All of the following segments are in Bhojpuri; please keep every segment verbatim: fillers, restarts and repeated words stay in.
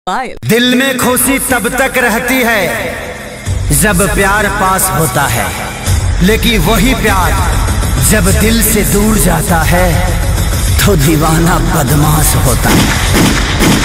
दिल में खुशी तब तक रहती है जब प्यार पास होता है, लेकिन वही प्यार जब दिल से दूर जाता है तो दीवाना बदमाश होता है।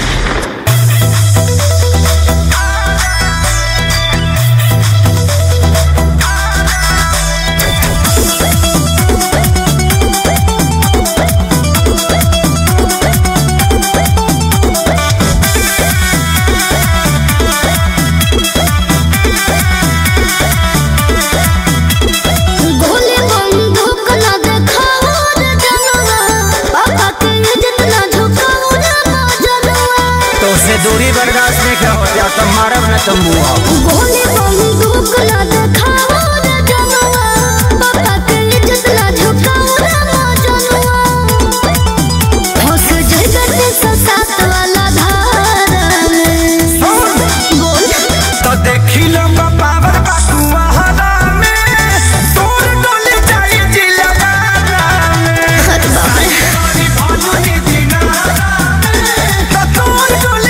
दूरी बर्दाश्त नहीं क्या हो जाता मारा न तुम गोली बंदूक ना दिखाओ रे जनवा, पापा के इज्जत ना झुकाओ रे मजनुआ, होश जगत से साथ वाला धार में बोल तो देखी लो पावर बाकुआ हला में तोर डोले जाई जिला में हट बाबा भानुनी दीना तो तोर डोले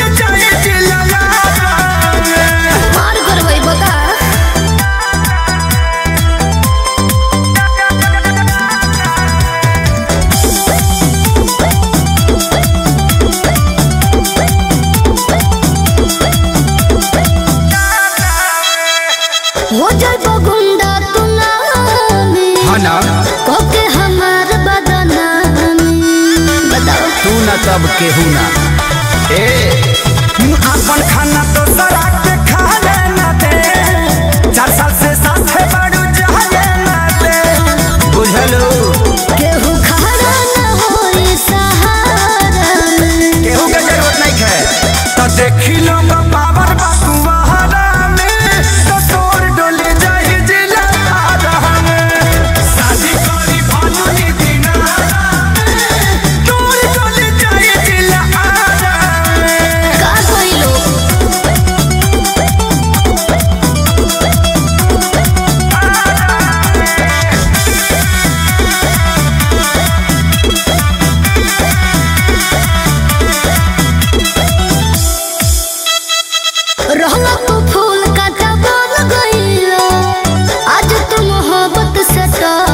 हो जाए गुंडा तू नामी कोके हमार बदनामी बताओ तू ना तब केहू ना ए अपन खाना तो सरा के खा लेना दे, चार साल से साथ है बड़ू जा लेना दे बुझलो केहू खाना ना होई सहारा केहू के जरूरत नहीं है तो देखी लो पावर बाकुआ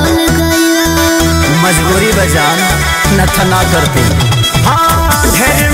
मजबूरी बजान न थना करती हाँ ढेर